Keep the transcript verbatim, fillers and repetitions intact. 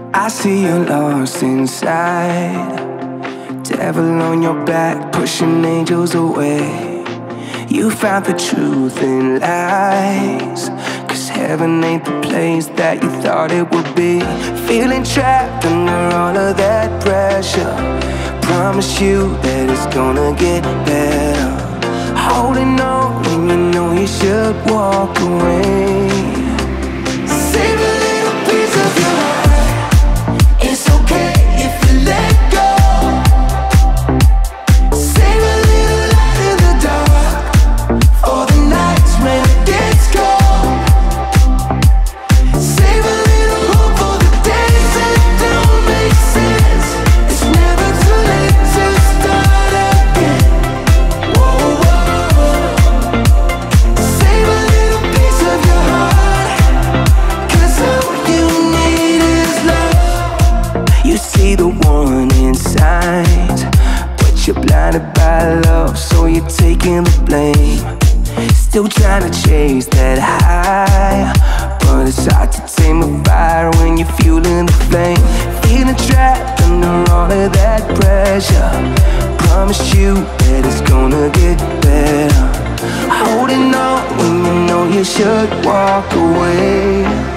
I see you're lost inside. Devil on your back, pushing angels away. You found the truth in lies, 'cause heaven ain't the place that you thought it would be. Feeling trapped under all of that pressure. Promise you that it's gonna get better. Holding on when you know you should walk away. Save a little piece of your heart. It's okay if you let go. Save a little light in the dark for the nights when it gets cold. Save a little hope for the days that don't make sense. It's never too late to start again. Whoa, whoa. Save a little piece of your heart, 'cause all you need is love. You see the one inside, but you're blinded by love, so you're taking the blame. Still trying to chase that high, but it's hard to tame a fire when you're fueling the flame. Feeling trapped under all of that pressure. Promise you that it's gonna get better. Holding on when you know you should walk away.